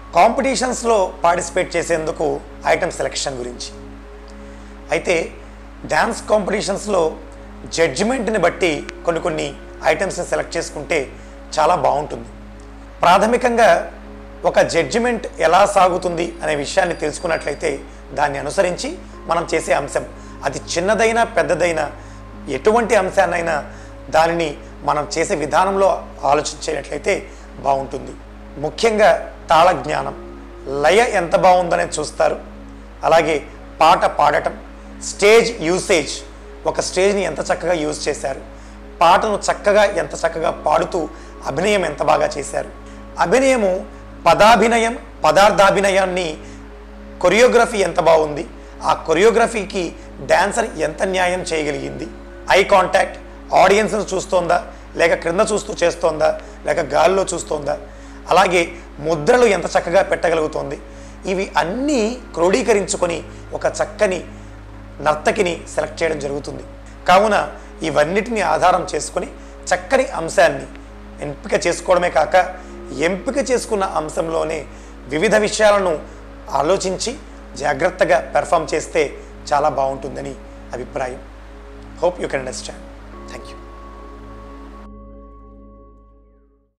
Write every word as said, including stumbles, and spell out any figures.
కాంపిటీషన్స్లో participate చేసేందుకు item selection గురించి. అయితే డ్యాన్స్ కాంపిటీషన్స్లో జడ్జిమెంట్ని బట్టి కొన్ని కొన్ని ఐటమ్స్ని సెలెక్ట్ చేసుకుంటే చాలా బాగుంటుంది. ప్రాథమికంగా ఒక జడ్జిమెంట్ ఎలా సాగుతుంది అనే విషయాన్ని తెలుసుకున్నట్లయితే దాన్ని అనుసరించి మనం చేసే అంశం అది చిన్నదైనా పెద్దదైనా ఎటువంటి అంశాన్నైనా దానిని మనం చేసే విధానంలో ఆలోచించేటట్లయితే బాగుంటుంది. ముఖ్యంగా తాళ జ్ఞానం, లయ ఎంత బాగుందనేది చూస్తారు. అలాగే పాట పాడటం, స్టేజ్ యూసేజ్, ఒక స్టేజ్ని ఎంత చక్కగా యూజ్ చేశారు, పాటను చక్కగా ఎంత చక్కగా పాడుతూ అభినయం ఎంత బాగా చేశారు. అభినయము పదాభినయం పదార్థాభినయాన్ని కొరియోగ్రఫీ ఎంత బాగుంది, ఆ కొరియోగ్రఫీకి డాన్సర్ ఎంత న్యాయం చేయగలిగింది, ఐ కాంటాక్ట్ ఆడియన్స్ను చూస్తోందా లేక క్రింద చూస్తూ చేస్తోందా లేక గాల్లో చూస్తోందా, అలాగే ముద్రలు ఎంత చక్కగా పెట్టగలుగుతోంది, ఇవి అన్నీ క్రోడీకరించుకొని ఒక చక్కని నర్తకిని సెలెక్ట్ చేయడం జరుగుతుంది. కావున ఇవన్నిటిని ఆధారం చేసుకొని చక్కని అంశాన్ని ఎంపిక చేసుకోవడమే కాక ఎంపిక చేసుకున్న అంశంలోనే వివిధ విషయాలను ఆలోచించి జాగ్రత్తగా పెర్ఫామ్ చేస్తే చాలా బాగుంటుందని అభిప్రాయం. Hope you can understand. Thank you.